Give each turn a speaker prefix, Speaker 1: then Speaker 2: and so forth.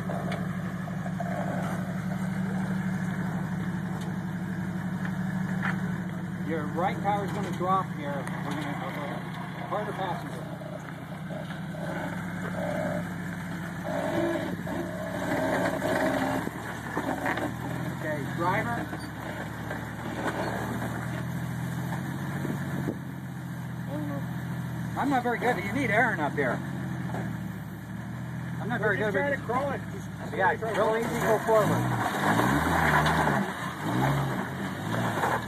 Speaker 1: Your right tire is going to drop here. We're going to harder passenger. Okay, driver. I'm not very good. You need Aaron up here. I'm not very good.
Speaker 2: Try to crawl it.
Speaker 1: Yeah, real easy. Go forward.